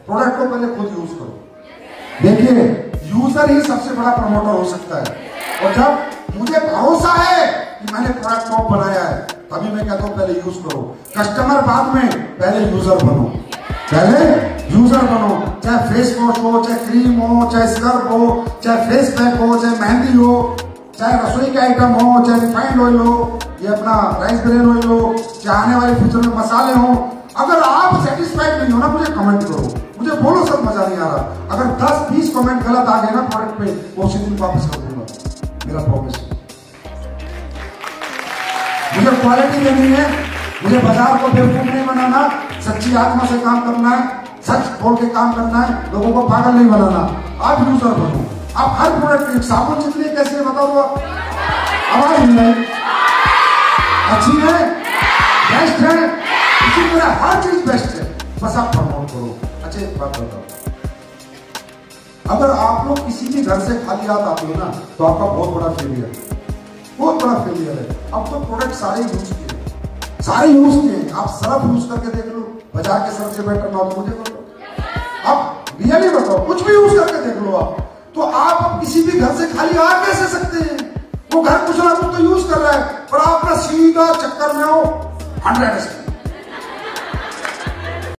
Product को पहले खुद यूज करो। देखिए, यूजर ही सबसे बड़ा प्रमोटर हो सकता है। और जब मुझे भरोसा है कि मैंने प्रोडक्ट टॉप बनाया है, तभी मैं कहता हूं पहले यूज करो। कस्टमर बाद में, पहले यूजर बनो। पहले यूजर बनो। चाहे फेस वॉश हो, चाहे क्रीम हो, चाहे स्क्रब हो, चाहे फेस पैक हो, चाहे मेहंदी हो, चाहे रसोई के आइटम हो, चाहे रिफाइंड ऑयल हो, ये अपना राइस ब्रेन ऑयल हो, चाहे आने वाले फ्यूचर में मसाले हो। अगर आप सेटिस्फाइड नहीं हो ना, मुझे कमेंट करो, मुझे बोलो सर मजा नहीं आ रहा। अगर 10-20 कमेंट गलत आ गए ना प्रोडक्ट पे, वो उसी दिन वापस कर दूंगा, मेरा प्रॉमिस है। मुझे क्वालिटी देनी है, मुझे बाजार को बेवकूफ नहीं बनाना, सच्ची आत्मा से काम करना है, सच बोल के काम करना है, लोगों को पागल नहीं बनाना। आप यूजर बनो। आप हर प्रोडक्ट, साबुन जितनी कैसे है बताओ आप? आवाज नहीं है, अच्छी है, बेस्ट है, इसी तरह हर चीज बेस्ट है, बस आप प्रमोट करो। अच्छा एक बात बताओ, अगर आप लोग किसी भी घर से खाली हाथ आते हो ना, तो आपका बहुत बड़ा फेलियर है, बहुत बड़ा फेलियर है। अब तो प्रोडक्ट सारे यूज किए, सारे यूज किए। आप सर्फ यूज करके देख लो, बाजार के सर्फ से बेटर ना हो मुझे बोलो। आप रियली बताओ, कुछ भी यूज करके देख लो आप, तो आप अब किसी भी घर से खाली आ कैसे सकते हैं? वो घर कुछ ना कुछ तो यूज कर रहा है, पर आप ना सीधा चक्कर में हो 100%।